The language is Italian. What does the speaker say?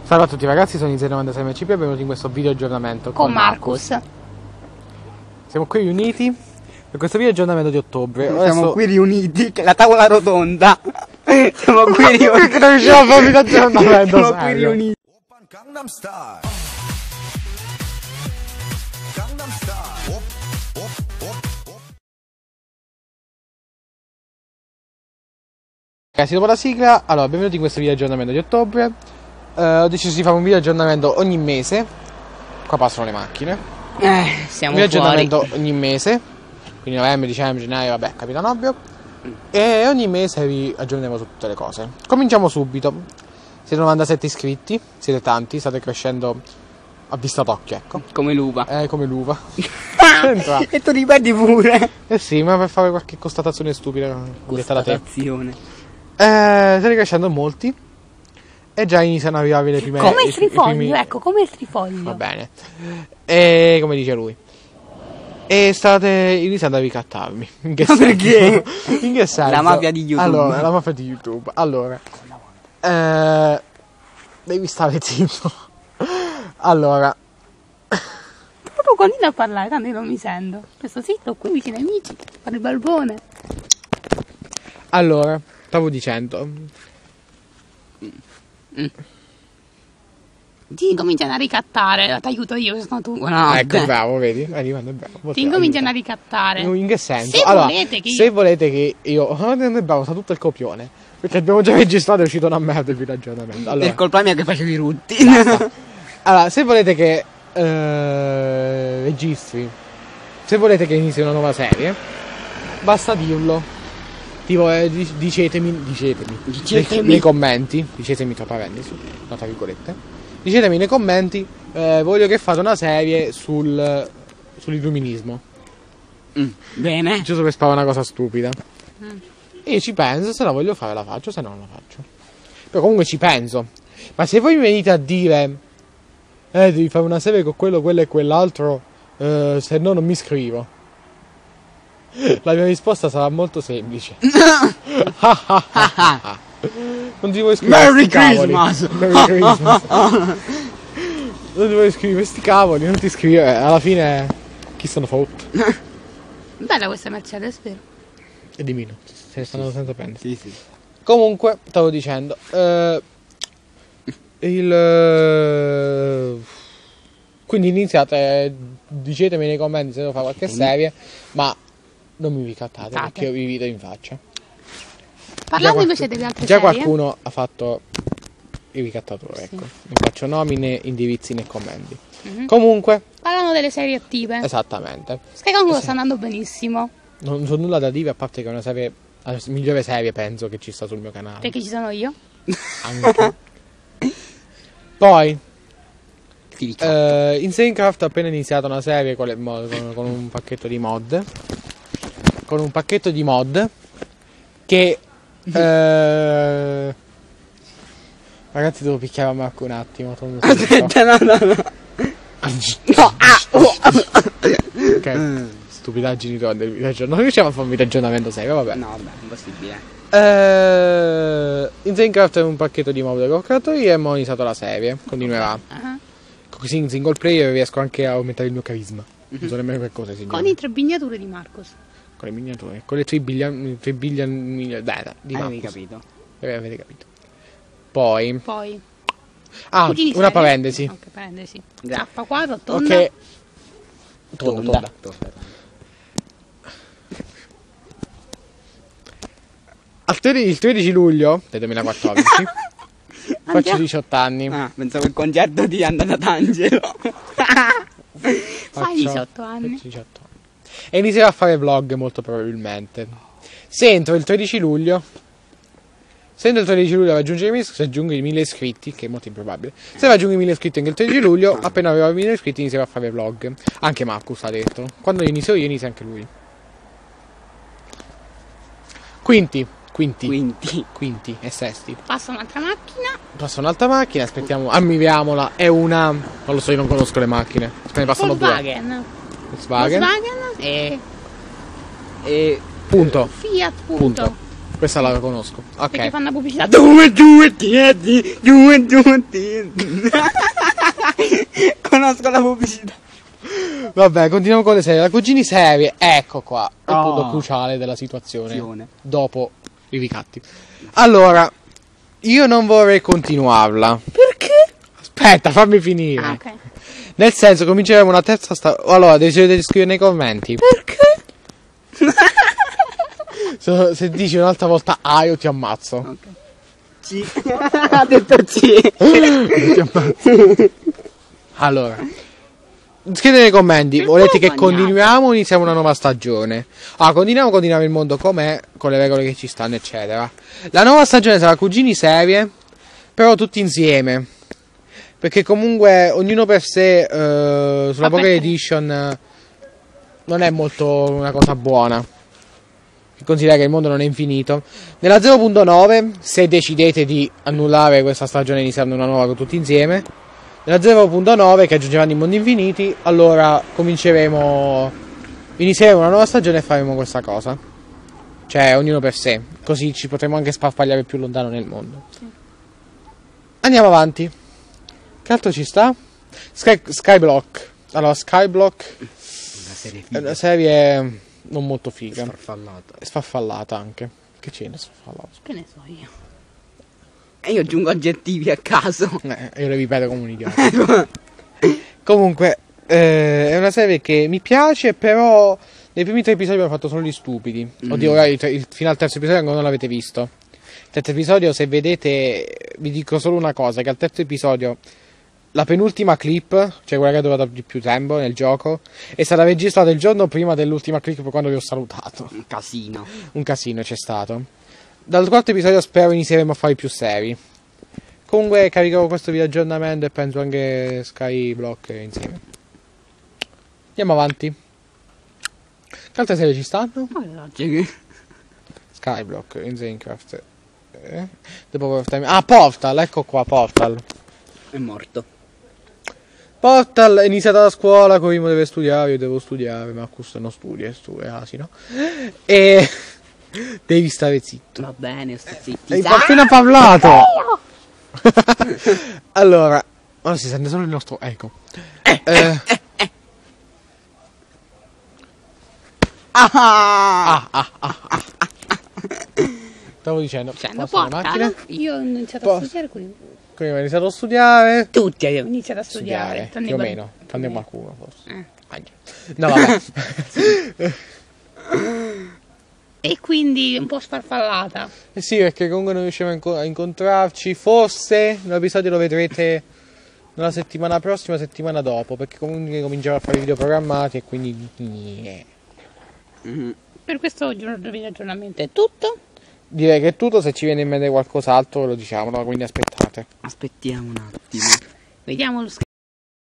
Salve a tutti ragazzi, sono Inzero96 MCP e benvenuti in questo video aggiornamento con Marcus. Siamo qui riuniti per questo video aggiornamento di ottobre. Siamo qui riuniti, la tavola rotonda. Siamo qui riuniti. Che non riusciamo a fare un video aggiornamento. Siamo qui riuniti. Ragazzi, dopo la sigla, allora benvenuti in questo video aggiornamento di ottobre. Ho deciso di fare un video aggiornamento ogni mese. Qua passano le macchine. Siamo Un video fuori. aggiornamento ogni mese. Quindi novembre, dicembre, gennaio, vabbè, Capitano Ovvio. E ogni mese vi aggiorneremo su tutte le cose. Cominciamo subito. Siete 97 iscritti, siete tanti, state crescendo a vista d'occhio, ecco. Come l'uva. Come l'uva. Entra. E tu ripeti pure. Eh sì, ma per fare qualche constatazione stupida detta da te. Constatazione. State crescendo molti. E già iniziano ad arrivare le prime. Come il trifoglio, ecco, come il trifoglio. Va bene. E come dice lui. E state iniziando a ricattarmi. In che senso? Perché? In che senso? La mafia di YouTube. Allora, la mafia di YouTube. Allora. Devi stare zitto. Allora. Proprio continua a parlare, tanto io non mi sento. Questo zitto qui vicino ai amici, fare il balbone. Allora, stavo dicendo. Ti incominciano a ricattare, ti aiuto io, sono tu. No, Ecco, bravo, vedi? Arrivando è bravo. ti incominciano a ricattare. In che senso? Se Allora, volete che io... se volete che io. Non è bravo, sa tutto il copione. Perché abbiamo già registrato e è uscito una merda il video aggiornamento. Allora, È colpa mia che facevi i rutti. allora, se volete che registri, se volete che inizi una nuova serie, basta dirlo. Tipo, dicetemi nei commenti, dicetemi tra parentesi, tra virgolette, dicetemi nei commenti, voglio che fate una serie sull'illuminismo. Bene. Giusto per sparare una cosa stupida. E io ci penso, se la voglio fare la faccio, se no non la faccio. Però comunque ci penso. Ma se voi mi venite a dire devi fare una serie con quello e quell'altro, se no non mi iscrivo. La mia risposta sarà molto semplice. Non ti vuoi iscrivere? Merry Christmas! Merry Christmas! Non ti vuoi iscrivere sti cavoli, non ti iscrivere. Alla fine chi sono fatto? Bella questa Mercedes, vero? E di meno, se ne stanno senza prendere. Sì, sì. Comunque, stavo dicendo, quindi iniziate, dicetemi nei commenti se devo fare qualche serie, ma non mi ricattate perché io vi vedo in faccia. Parlando invece delle altre già serie. qualcuno ha fatto il ricattatore, ecco. Non faccio nomi né indirizzi né commenti. Comunque, Parlando delle serie attive. esattamente. Skycon sta andando benissimo. Non so nulla da dire a parte che è una serie, la migliore serie penso che ci sta sul mio canale. Perché ci sono io. Anche. Poi in Minecraft ho appena iniziato una serie con un pacchetto di mod. Con un pacchetto di mod che ragazzi, devo picchiare a Marco un attimo. Aspetta, no. Ok, stupidaggini del video aggiornamento. Non riusciamo a fare un video aggiornamento serio, vabbè. No, vabbè, impossibile. In Minecraft è un pacchetto di mod che ho creato io e mo ho iniziato la serie. Continuerà. Così in single player riesco anche a aumentare il mio carisma. Non so nemmeno che cosa significa. Con le trebbiature di Marcos. Con le miniature, con le 3 billion di Avevi Marcus. capito. Avete capito. Poi Cugini una serie. parentesi. Ok, parentesi. Già. Zappa quadro, tonda. Ok. Tonda. Il 13 luglio del 2014 faccio 18 anni. Pensavo il concerto di Andata D'Angelo. Fai 18 anni. Faccio 18 anni. E inizierò a fare vlog molto probabilmente. Se entro il 13 luglio raggiungo i 1000 iscritti, che è molto improbabile. Se raggiungo i 1000 iscritti anche il 13 luglio, appena avrò i 1000 iscritti inizierò a fare vlog. Anche Marcus ha detto. Quando inizio io, inizia anche lui. Quinti e sesti. Passa un'altra macchina. Passa un'altra macchina, aspettiamo, ammiriamola. È una. Non lo so, io non conosco le macchine. Ne passano Volkswagen. Volkswagen E E punto. Fiat punto. Questa la conosco. Perché Ok. fanno pubblicità. Conosco la pubblicità. Vabbè, continuiamo con le serie. La cugini serie, ecco qua. Il Oh. punto cruciale della situazione. Azione. Dopo i ricatti. Allora, io non vorrei continuarla. Perché? Aspetta, fammi finire. Ah, ok. Nel senso, cominceremo una terza allora, decidete di scrivere nei commenti. Perché? Se dici un'altra volta A, io ti ammazzo. Ok. C. Ha detto C. Ti ammazzo. Allora, scrivete nei commenti. Volete che continuiamo o iniziamo una nuova stagione? Ah, continuiamo il mondo com'è, con le regole che ci stanno, eccetera. La nuova stagione sarà cugini serie, però tutti insieme. Perché comunque ognuno per sé sulla Poker Edition non è molto una cosa buona. Considera che il mondo non è infinito. Nella 0.9, se decidete di annullare questa stagione iniziando una nuova con tutti insieme, nella 0.9 che aggiungeranno i mondi infiniti, allora inizieremo una nuova stagione e faremo questa cosa. Cioè ognuno per sé, così ci potremo anche sparpagliare più lontano nel mondo. Andiamo avanti. Che altro ci sta? Skyblock. Allora, Skyblock Una serie è una serie non molto figa. farfallata. È sfarfallata anche. Che c'è sfarfallata? Che ne so io. E io aggiungo aggettivi a caso. Io le ripeto come un idiota. Comunque, è una serie che mi piace, però nei primi 3 episodi hanno fatto solo gli stupidi. Oddio, ora fino al terzo episodio ancora non l'avete visto. Il terzo episodio, se vedete, vi dico solo una cosa, che al terzo episodio la penultima clip, cioè quella che è durata di più tempo nel gioco, è stata registrata il giorno prima dell'ultima clip quando vi ho salutato. Un casino. Un casino c'è stato. Dal quarto episodio spero inizieremo a fare più seri. Comunque caricherò questo video aggiornamento e penso anche Skyblock insieme. Andiamo avanti. Che altre serie ci stanno? Skyblock, Insanecraft. The Power of Time. Ah, Portal, ecco qua, Portal. È morto. Portal è iniziata la scuola, Corimo deve studiare, io devo studiare, Marcus non studia, è asino. E devi stare zitto. Va bene, sto zitti. Hai appena parlato! Allora, ora si sente solo il nostro eco. Stavo dicendo, Dicendo, posso le porta, macchine? io ho iniziato a studiare qui. Quindi ho iniziato a studiare. Tutti Ho iniziato a studiare. Più o meno, tranne qualcuno forse. Eh. No, vabbè. E quindi un po' sfarfallata. Eh sì, perché comunque non riusciamo a incontrarci. Forse l'episodio lo vedrete nella settimana prossima, settimana dopo, perché comunque comincerò a fare video programmati e quindi Per questo video aggiornamento è tutto. direi che è tutto. Se ci viene in mente qualcos'altro lo diciamo, no? Quindi aspettate. Aspettiamo un attimo. Vediamo lo